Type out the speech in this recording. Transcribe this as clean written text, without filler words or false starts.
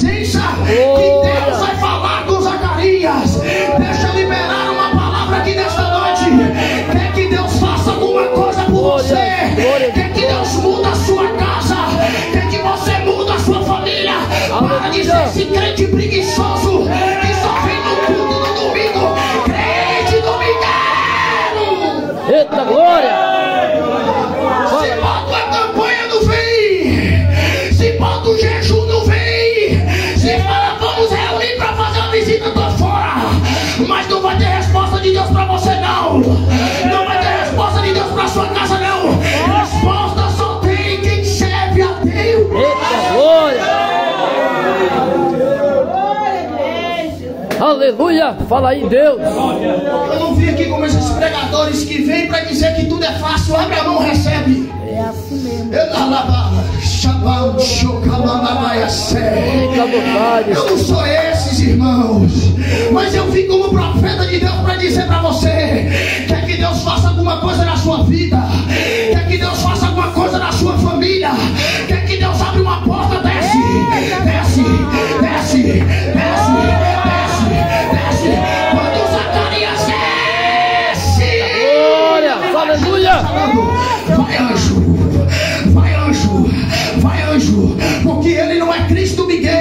presença, que Deus vai falar com Zacarias. Deixa eu liberar uma palavra aqui nesta noite. Quer que Deus faça alguma coisa por você? Quer que Deus muda a sua casa? Quer que você muda a sua família? Para de ser esse crente preguiçoso que só vem no culto no domingo. Crente domingueiro! Eita glória! Se bota a campanha não vem, se bota o jejum não vem, se fala vamos reunir para fazer uma visita, tô fora. Mas não vai ter resposta de Deus para você não. Não vai ter resposta de Deus para sua casa não. Resposta só tem quem serve a Deus. Eita glória! Aleluia! Fala aí, Deus! Eu não vim aqui como esses pregadores que vêm para dizer que tudo é fácil. Abre a mão, recebe. É assim mesmo. Eu não sou esses, irmãos, mas eu vim como profeta de Deus para dizer para você: quer que Deus faça alguma coisa na sua vida? Quer que Deus faça alguma coisa na sua família? Quer que Deus abra uma porta? Desce, desce, desce, desce, desce, desce. Quando Zacarias desce, Glória! Aleluia! vai anjo, vai anjo, vai anjo, porque ele não é Cristo Miguel.